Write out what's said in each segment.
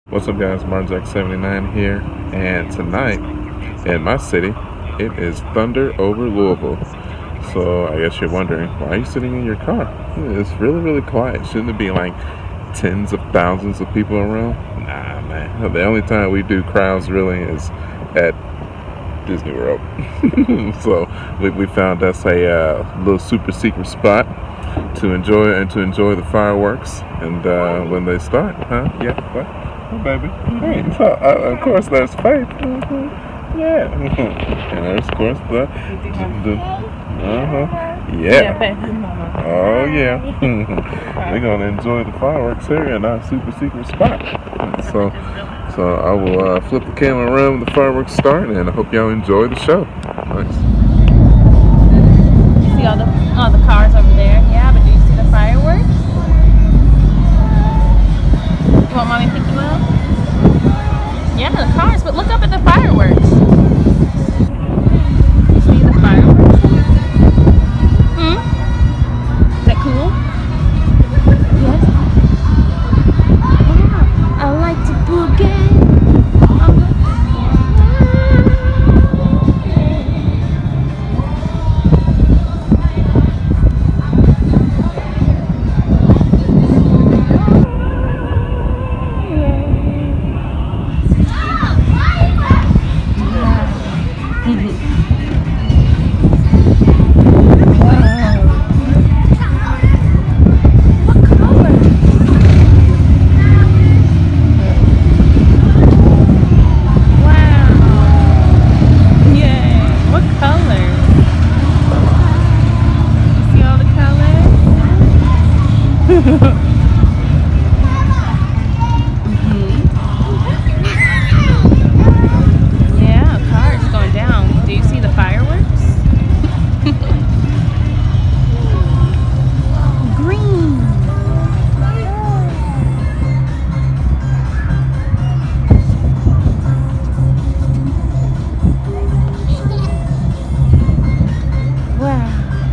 What's up, guys? Marjack79 here, and tonight in my city it is thunder over Louisville. So I guess you're wondering, why are you sitting in your car? It's really quiet. Shouldn't it be like tens of thousands of people around? Nah, man. The only time we do crowds really is at Disney World. So we found us a little super secret spot to enjoy the fireworks, and when they start, yeah, what? Oh, baby. Hey, so, of course, there's Faith. Yeah. And there's, of course, yeah. Oh, yeah. We're going to enjoy the fireworks here in our super secret spot. So I will flip the camera around when the fireworks start, and I hope y'all enjoy the show. Nice. You see all the cars over there? Yeah, but do you see the fireworks? You want mommy to pick you up? Yeah, the cars, but look up at the fireworks. See the fireworks? Is that cool? Yes. Yeah, I like to boogie. Yeah, cars going down. Do you see the fireworks? Green. Wow.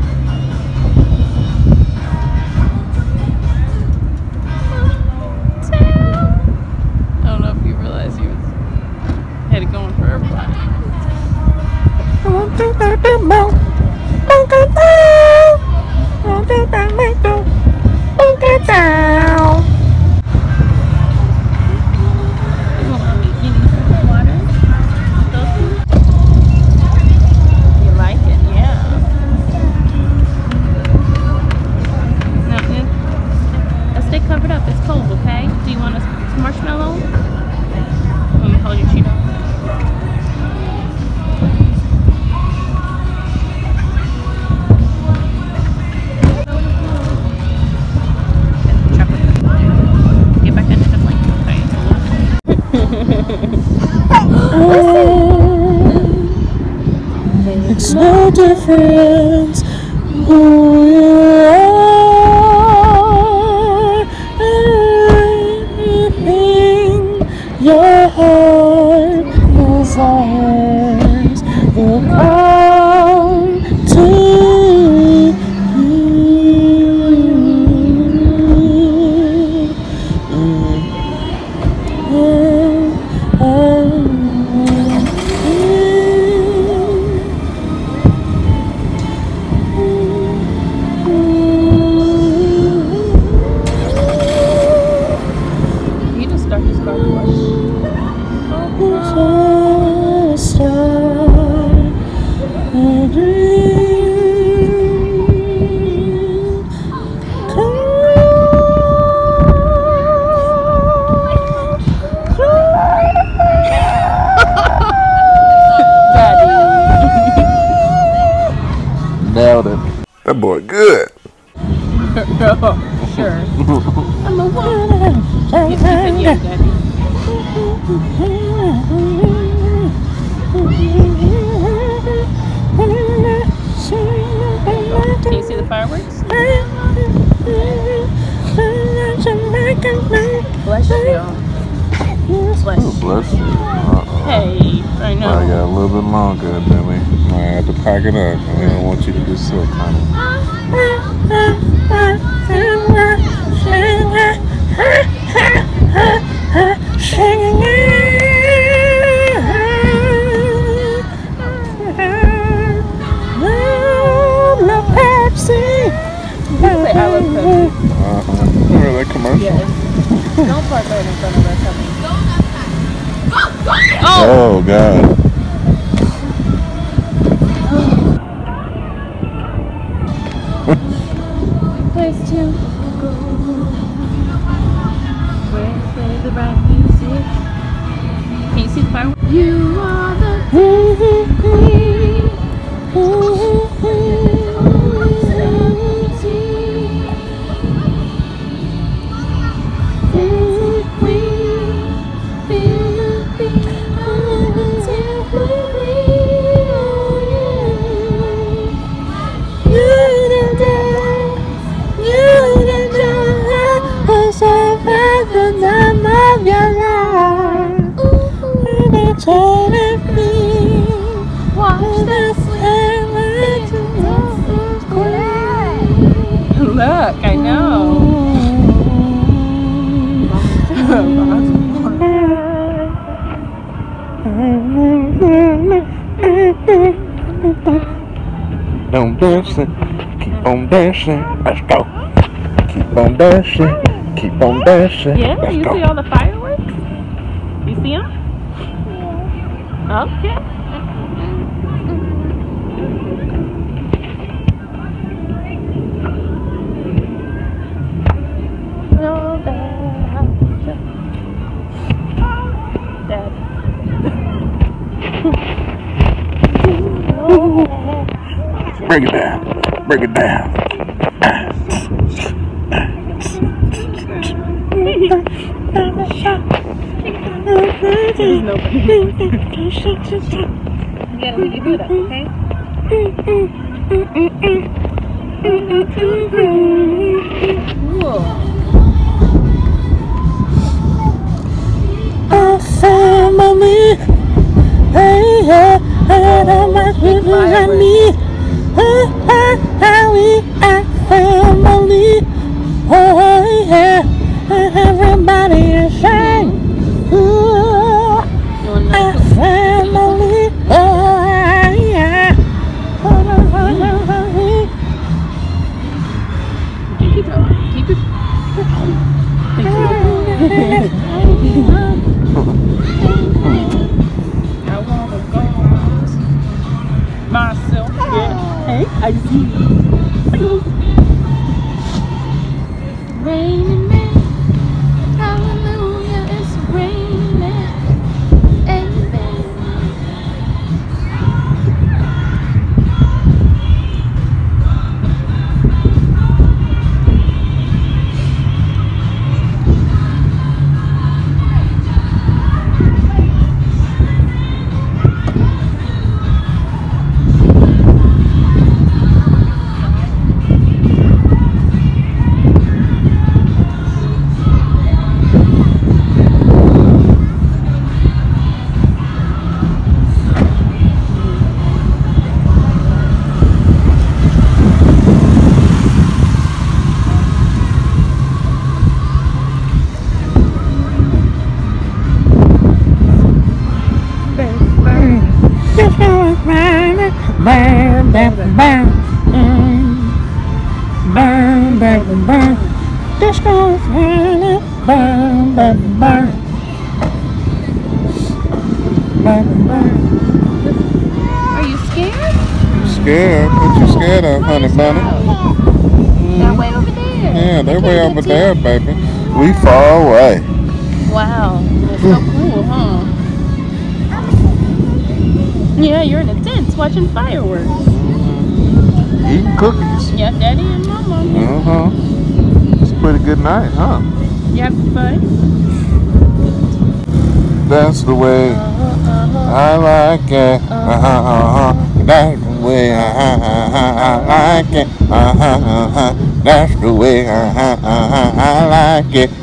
Covered up, it's cold, okay? Do you want a marshmallow? Let me hold your cheek. Get back into the blanket, okay? Makes no difference who you are. Your heart desires will come to you. You just start this car wash. Nailed it. That boy good. Sure. I'm a woman. Yeah, Daddy. Can you see the fireworks? Bless you. Bless you. Bless you. Hey, I know. I got a little bit longer, then we might have to pack it up. I don't want you to get sick, honey. She a commercial? Yes. Don't park right in front of us, honey. Oh, God. Place to go. Where they play the right music. Can you see the fireworks? You are the queen. Look, I know. Don't dancing, keep on dancing, let's go. Keep on dancing, keep on dancing, Yeah, let's you go. see all the fireworks? You see them? Okay. Break it down, break it down. There's nobody. You gotta make it do that, okay? Whoa. Our family, hey, yeah, and all my people and me. We are family, oh yeah, everybody is saying, ooh, our family, oh yeah. Keep it going. Keep it. I wanna go myself. Yeah. Hey, I see you. Raining man, hallelujah, it's raining. Amen. Burn, burn, burn, burn, burn, burn. Disco, burn, burn, burn, burn, burn, burn. Are you scared? Scared? What you scared of, honey bunny? They're way over there. Yeah, they're way over there, baby. We far away. Wow, that's so cool, huh? Yeah, you're in a tent watching fireworks. Eating cookies. Yeah, Daddy and Mama. Uh-huh. It's a pretty good night, huh? You having fun? That's the way I like it. That's the way I like it. That's the way I like it.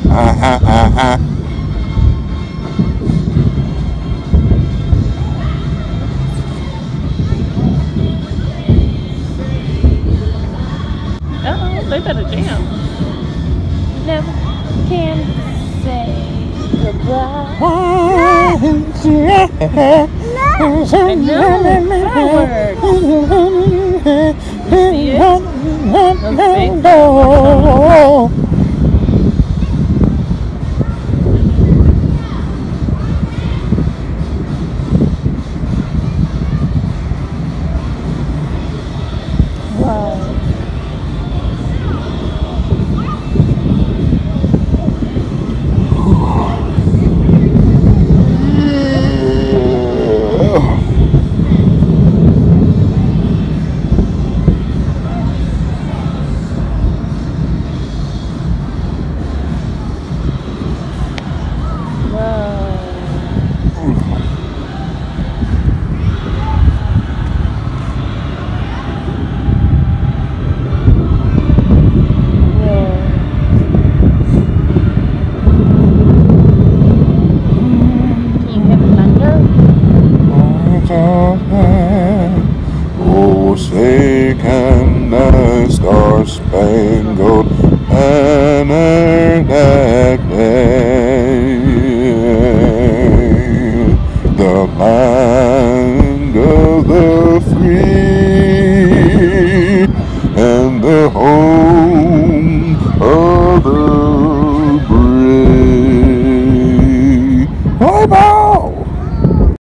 Uh-oh, they better jam. Never can say goodbye. I know, fireworks. You see it? Those big fireworks. forsaken the star-spangled